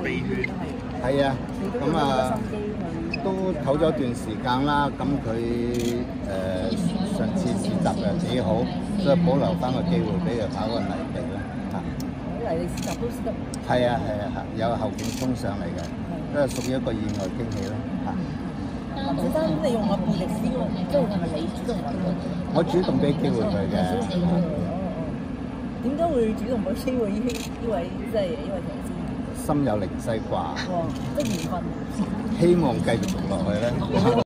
秘訣。 係啊，咁啊都唞咗一段時間啦。咁佢上次試習又幾好，所以保留翻個機會俾佢跑個泥地啦。嚇！ 泥地試習都試得。 係啊係啊係，有後勁衝上嚟嘅，都係屬於一個意外驚喜啦。嚇！ 林先生，你用個背力師喎，即係係咪你主動揾佢？ 我主動俾機會佢嘅。 點解會主動俾機會呢位即係呢位騎師？ 心有靈犀啩， 即係緣分。 希望繼續落去咧。